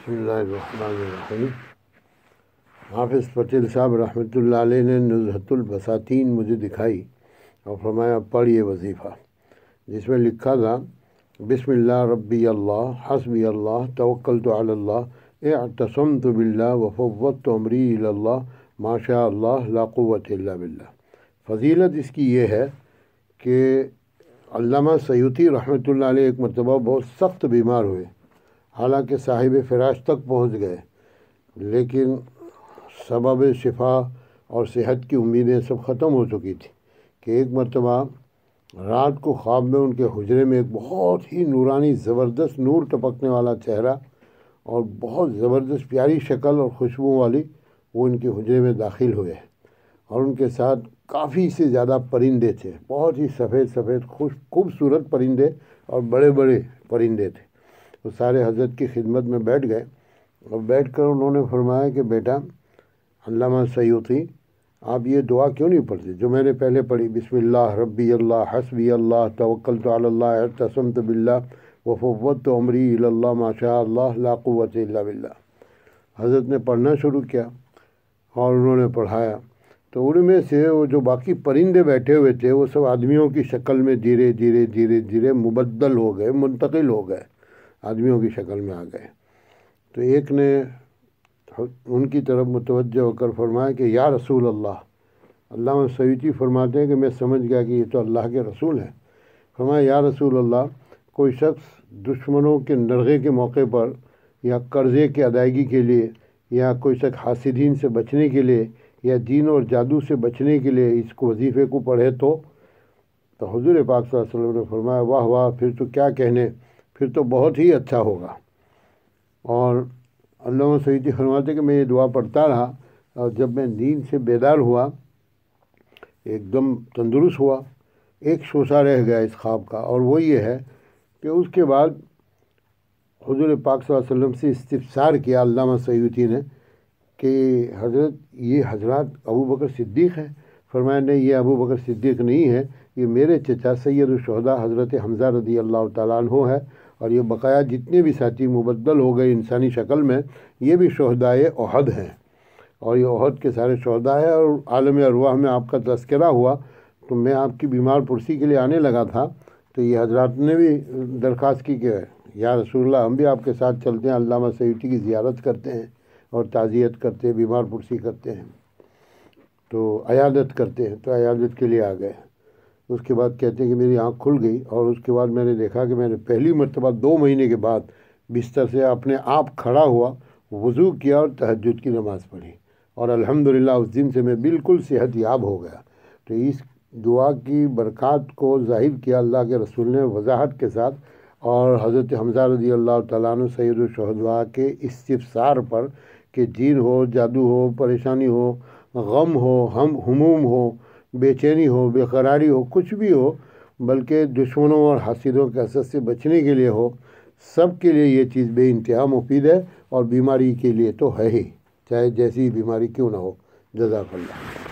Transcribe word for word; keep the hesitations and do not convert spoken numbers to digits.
بسم اللہ الرحمن الرحیم۔ حافظ پٹیل صاحب رحمۃ اللہ علیہ نے نزہۃ البساتین مجھے دکھائی اور فرمایا پڑھ یہ وظیفہ، جس میں لکھا تھا بسم اللہ ربی اللہ حسبی اللہ توکلت علی اللہ اعتصمت باللہ وفوضت امری الی اللہ ما شاء اللہ لا قوت الا باللہ۔ فضیلت اس کی یہ ہے کہ علامہ سیوطی رحمۃ اللہ علیہ ایک مرتبہ بہت سخت بیمار ہوئے، حالانکہ صاحب فراش تک پہنچ گئے، لیکن سبب شفا اور صحت کی امیدیں سب ختم ہو چکی تھی کہ ایک مرتبہ رات کو خواب میں ان کے حجرے میں ایک بہت ہی نورانی زبردست نور ٹپکنے والا چہرہ اور بہت زبردست پیاری شکل اور خوشبو والی وہ ان کے حجرے میں داخل ہوئے، اور ان کے ساتھ کافی سے زیادہ پرندے تھے، بہت ہی سفید سفید خوش خوبصورت پرندے اور بڑے بڑے پرندے تھے۔ وہ سارے حضرت کی خدمت میں بیٹھ گئے اور بیٹھ کر انہوں نے فرمایا کہ بیٹا علامہ سیوطی، آپ یہ دعا کیوں نہیں پڑھتے جو میں نے پہلے پڑھی، بسم اللہ ربی اللہ حسبی اللہ توکلت علی اللہ اعتصمت باللہ وفوضت امری الی اللہ ما شاء اللہ لا قوت الا باللہ۔ حضرت نے پڑھنا شروع کیا اور انہوں نے پڑھایا تو ان میں سے وہ جو باقی پرندے بیٹھے ہوئے تھے وہ سب آدمیوں کی شکل میں دھیرے دھیرے دھیرے دھیرے مبدل ہو گئے، منتقل ہو گئے، آدمیوں کی شکل میں آ گئے۔ تو ایک نے ان کی طرف متوجہ ہو کر فرمایا کہ یا رسول اللہ، علامہ سیوطی فرماتے ہیں کہ میں سمجھ گیا کہ یہ تو اللہ کے رسول ہیں۔ فرمایا یا رسول اللہ، کوئی شخص دشمنوں کے نرغے کے موقع پر یا قرضے کی ادائیگی کے لیے یا کوئی شخص حاسدین سے بچنے کے لیے یا جین اور جادو سے بچنے کے لیے اس کو وظیفے کو پڑھے تو تو حضور پاک صلی اللہ علیہ وسلم نے فرمایا واہ واہ، پھر تو کیا کہنے، پھر تو بہت ہی اچھا ہوگا۔ اور علامہ سیوطی فرماتے کہ میں یہ دعا پڑھتا رہا اور جب میں نیند سے بیدار ہوا ایک دم تندرست ہوا، ایک شوشہ رہ گیا اس خواب کا، اور وہ یہ ہے کہ اس کے بعد حضور پاک صلی اللہ علیہ وسلم سے استفسار کیا علامہ سیوطی نے کہ حضرت یہ حضرات ابو بکر صدیق ہے؟ فرمایا نہیں، یہ ابو بکر صدیق نہیں ہے، یہ میرے چچا سید الشہداء حضرت حمزہ رضی اللہ تعالیٰ عنہ ہے، اور یہ بقایا جتنے بھی ساتھی مبدل ہو گئے انسانی شکل میں یہ بھی شہدائے احد ہیں، اور یہ احد کے سارے شہداء ہیں۔ اور عالم ارواح میں آپ کا تذکرہ ہوا تو میں آپ کی بیمار پرسی کے لیے آنے لگا تھا تو یہ حضرات نے بھی درخواست کی کہ یا رسول اللہ ہم بھی آپ کے ساتھ چلتے ہیں، علامہ سیوطی کی زیارت کرتے ہیں اور تعزیت کرتے ہیں، بیمار پرسی کرتے ہیں، تو عیادت کرتے ہیں، تو عیادت کے لیے آ گئے۔ اس کے بعد کہتے ہیں کہ میری آنکھ کھل گئی اور اس کے بعد میں نے دیکھا کہ میں نے پہلی مرتبہ دو مہینے کے بعد بستر سے اپنے آپ کھڑا ہوا، وضو کیا اور تہجد کی نماز پڑھی، اور الحمدللہ اس دن سے میں بالکل صحت یاب ہو گیا۔ تو اس دعا کی برکات کو ظاہر کیا اللہ کے رسول نے وضاحت کے ساتھ، اور حضرت حمزہ رضی اللہ تعالیٰ عنہ سید الشہداء کے استفسار پر کہ جین ہو، جادو ہو، پریشانی ہو، غم ہو، ہم ہموم ہو، بے چینی ہو، بے قراری ہو، کچھ بھی ہو، بلکہ دشمنوں اور حاسدوں کے اثر سے بچنے کے لیے ہو، سب کے لیے یہ چیز بے انتہا مفید ہے، اور بیماری کے لیے تو ہے ہی، چاہے جیسی بیماری کیوں نہ ہو۔ جزاک اللہ۔